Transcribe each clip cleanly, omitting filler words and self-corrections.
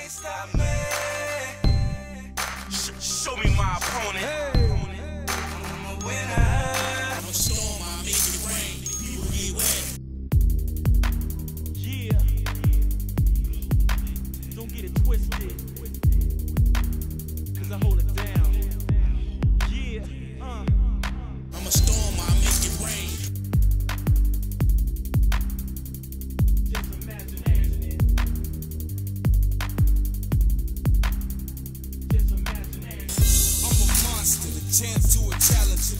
can't stop me. Show me my opponent. I'm a winner. I'm a storm, I make it rain. People get wet. Yeah. Don't get it twisted. Cause I hold it down. Yeah. I'm a storm, I make it rain. Just imagine it. Just imagine it. I'm a monster, the chance to a challenger.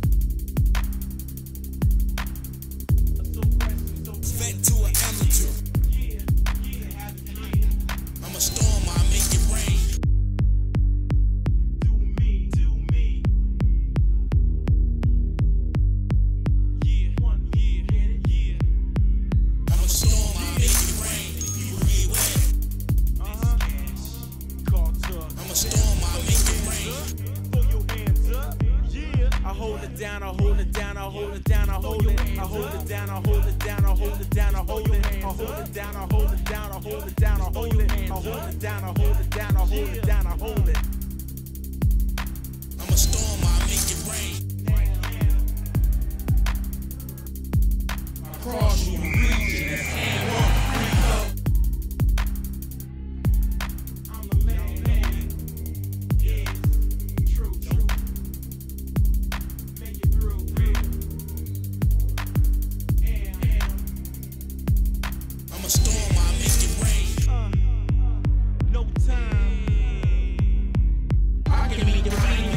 Vet to an amateur. I'm a storm, I make it rain. Do me. Yeah. One year. Yeah. I'm a storm, I make it rain. People get wet. I'm a storm, I make it rain. Throw your hands up. Yeah. I hold it down, I hold it down, I hold it down, I hold it. I hold it down, I hold it down, I hold it down, I hold it. I hold it down, I hold it down, I hold it down, I hold it. I hold it down, I hold it down, I hold it down, I hold it. I'm a storm, I make it rain. Cross you region and hand up. I'm the man. Yes, true. Make it through. I'm a storm, I make it rain. No time. I can meet the rain.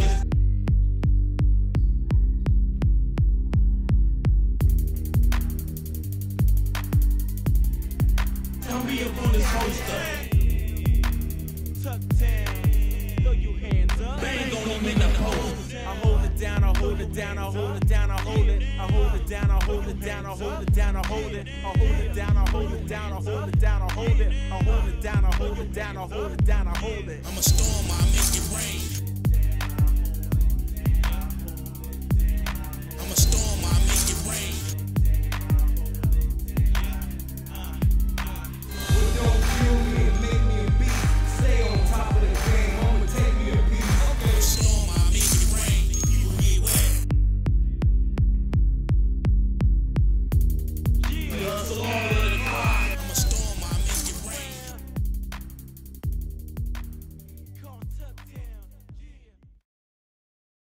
Don't be up on this poster. Tuck down. Throw your hands up. Bang on them in the pose. I hold it down, I hold it down, I hold it down, I hold it. I hold it down, I hold it down, I hold it down, I hold it. I hold it down, I hold it down, I hold it down, I hold it. I hold it down, I hold it down, I hold it down, I hold it. I'm a storm, I make it rain. I'm a storm,